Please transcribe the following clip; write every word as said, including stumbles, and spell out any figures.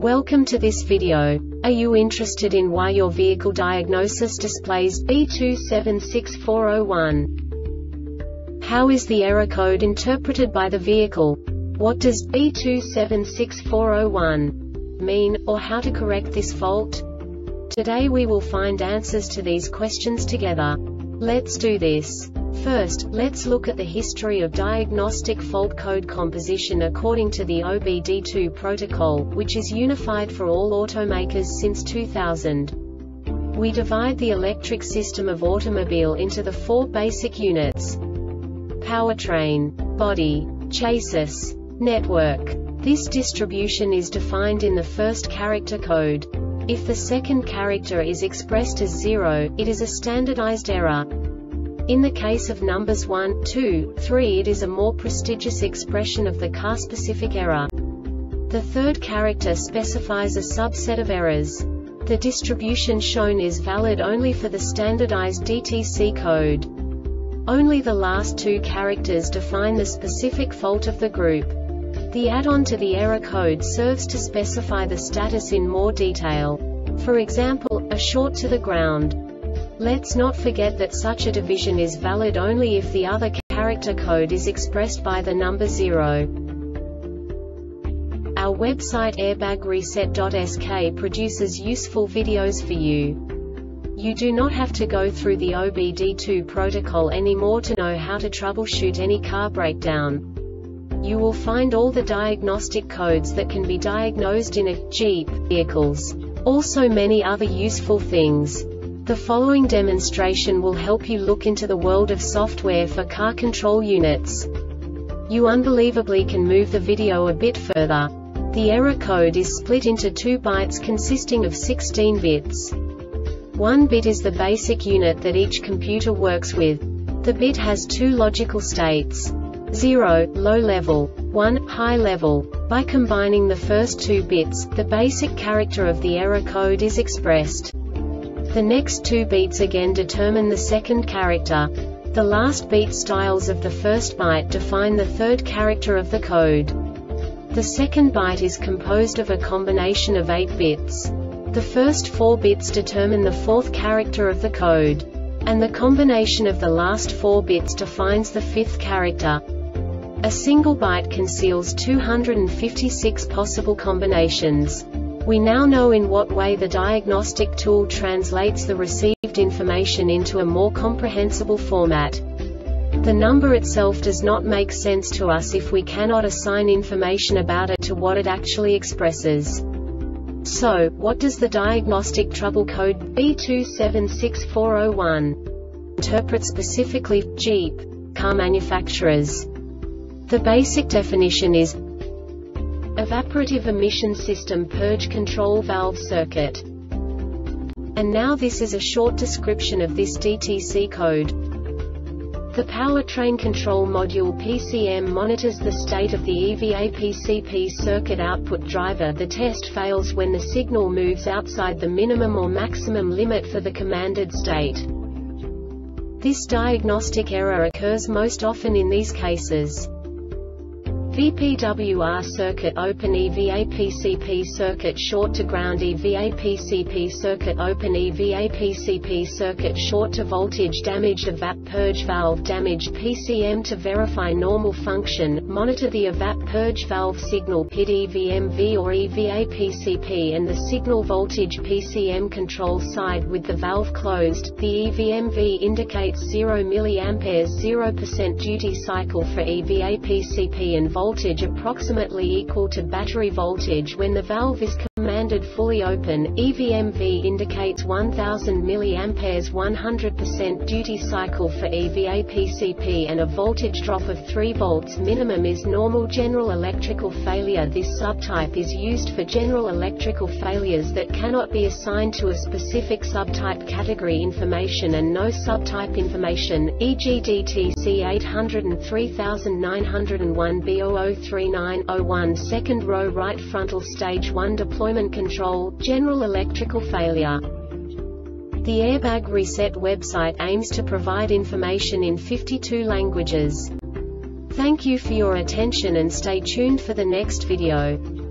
Welcome to this video. Are you interested in why your vehicle diagnosis displays B two seven six four zero one? How is the error code interpreted by the vehicle? What does B two seven six four zero one mean, or how to correct this fault? Today we will find answers to these questions together. Let's do this. First, let's look at the history of diagnostic fault code composition according to the O B D two protocol, which is unified for all automakers since two thousand. We divide the electric system of automobile into the four basic units: powertrain, body, chassis, network. This distribution is defined in the first character code. If the second character is expressed as zero, it is a standardized error. In the case of numbers one, two, three, it is a more prestigious expression of the car-specific error. The third character specifies a subset of errors. The distribution shown is valid only for the standardized D T C code. Only the last two characters define the specific fault of the group. The add-on to the error code serves to specify the status in more detail. For example, a short to the ground. Let's not forget that such a division is valid only if the other character code is expressed by the number zero. Our website airbag reset dot S K produces useful videos for you. You do not have to go through the O B D two protocol anymore to know how to troubleshoot any car breakdown. You will find all the diagnostic codes that can be diagnosed in a Jeep vehicles. Also many other useful things. The following demonstration will help you look into the world of software for car control units. You unbelievably can move the video a bit further. The error code is split into two bytes consisting of sixteen bits. One bit is the basic unit that each computer works with. The bit has two logical states: zero, low level, one, high level. By combining the first two bits, the basic character of the error code is expressed. The next two beats again determine the second character. The last beat styles of the first byte define the third character of the code. The second byte is composed of a combination of eight bits. The first four bits determine the fourth character of the code. And the combination of the last four bits defines the fifth character. A single byte conceals two hundred fifty-six possible combinations. We now know in what way the diagnostic tool translates the received information into a more comprehensible format. The number itself does not make sense to us if we cannot assign information about it to what it actually expresses. So, what does the diagnostic trouble code B two seven six four zero one interpret specifically for Jeep car manufacturers? The basic definition is evaporative emission system purge control valve circuit. And now this is a short description of this D T C code. The powertrain control module P C M monitors the state of the E V A P C P circuit output driver. The test fails when the signal moves outside the minimum or maximum limit for the commanded state. This diagnostic error occurs most often in these cases: V P W R circuit open, E V A P C P circuit short to ground, E V A P C P circuit open, E V A P C P circuit short to voltage, damaged evap purge valve, damaged P C M. To verify normal function, monitor the evap purge valve signal P I D E V M V or E V A P C P and the signal voltage P C M control side with the valve closed. The E V M V indicates zero milliamperes, zero percent duty cycle for E V A P C P and voltage approximately equal to battery voltage when the valve is commanded fully open. E V M V indicates one thousand milliamperes, one hundred percent duty cycle for E V A P C P and a voltage drop of three volts minimum is normal. General electrical failure. This subtype is used for general electrical failures that cannot be assigned to a specific subtype category information and no subtype information, for example D T C eight hundred three nine zero one B zero zero three nine zero one. Second row right frontal stage one deployment control, general electrical failure. The Airbag Reset website aims to provide information in fifty-two languages. Thank you for your attention and stay tuned for the next video.